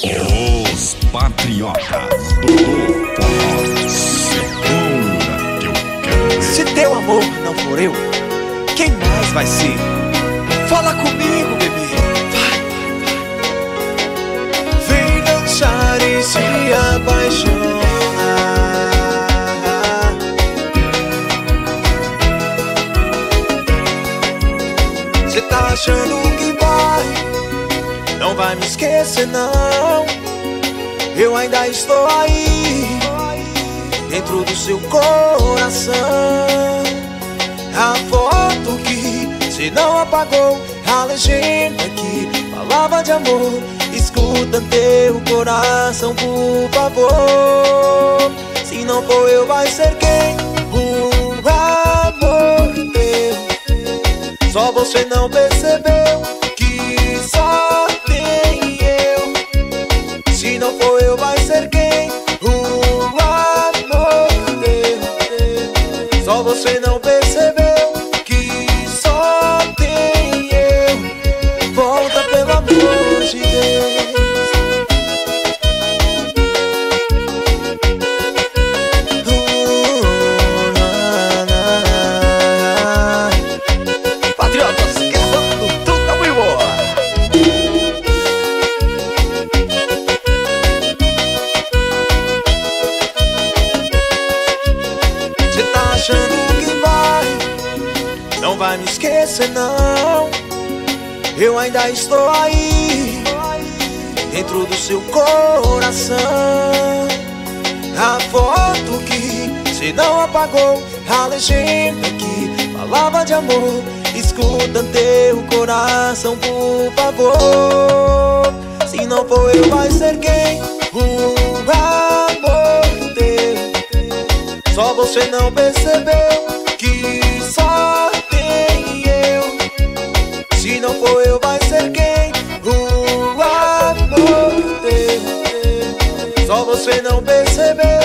Os Patriotas do Forró. Segura que eu quero ver. Se teu amor não for eu, quem mais vai ser? Fala comigo, bebê. Vem dançar e se apaixonar. Cê tá achando que não vai me esquecer não. Eu ainda estou aí, dentro do seu coração. A foto que cê não apagou, a legenda que falava de amor. Escuta teu coração, por favor. Se não for eu, vai ser quem? O amor teu. Só você não percebeu que só tem eu. Se não for eu, vai ser quem? O amor teu. Só você não percebeu que só tem eu. Volta, pelo amor de Deus. Patriotas, gravando tudo ao vivo. Cê tá achando que não vai me esquecer não. Eu ainda estou aí, dentro do seu coração. A foto que cê não apagou, a legenda que falava de amor. Escuta teu coração, por favor. Se não for eu, vai ser quem? O amor teu. Só você não percebeu que só tem eu. Se não for eu, vai ser quem? O amor teu. Só você não percebeu